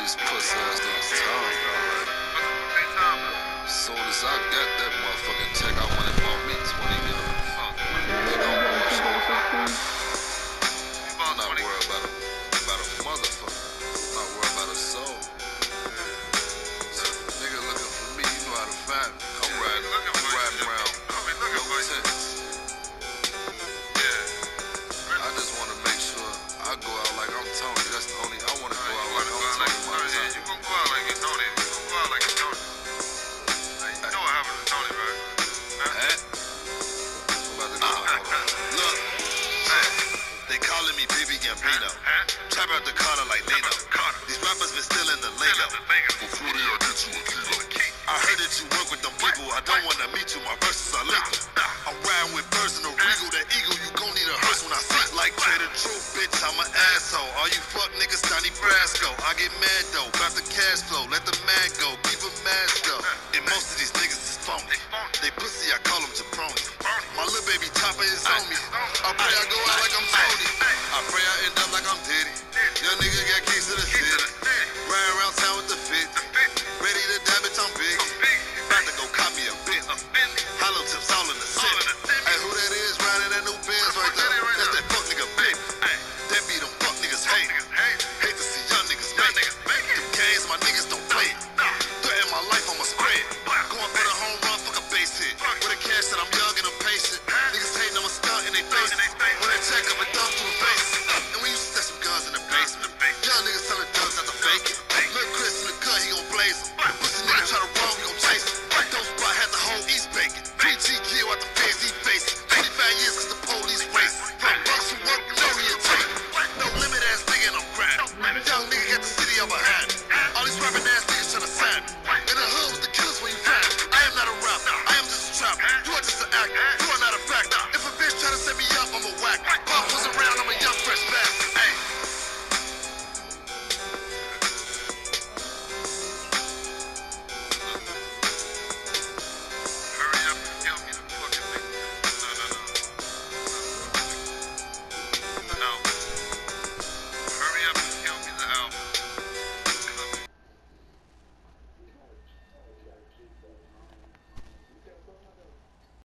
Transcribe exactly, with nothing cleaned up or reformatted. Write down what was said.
these pussy ass niggas time, bro. As soon as I got that motherfucking check, I went and bought me twenty guns. They don't bullshit. I'm not worried about a, about a motherfucker. I'm not worried about a soul. So, nigga looking for me, you know how to find me. I'm riding, I'm riding around. No tents. I just want to make sure I go out like I'm Tony. That's the only, I want to go out like I'm Tony my time. You gon' go out like you're Tony. You gon' go out like you're Tony. You know what happened to Tony, right? Huh? I'm about to go out. Look, they calling me Baby Gambino. Trap out the Carter like Nino. These rappers been still in the lingo. Before they all get you a kilo. I heard that you work with them people. I don't wanna meet you, my verses are lethal. I'm riding with personal regal. That eagle, you gon' need a hearse when I see. Like Trader True, bitch, I'm an asshole. All you fuck niggas, Donnie Brasco. I get mad though, about the cash flow. Let the man go, keep a mask up. And most of these niggas is phony. They pussy, I call them jabroni. My little baby Chopper is on me. I pray I go out like I'm Tony. I pray I end up like I'm Diddy. Young nigga got keys to the city.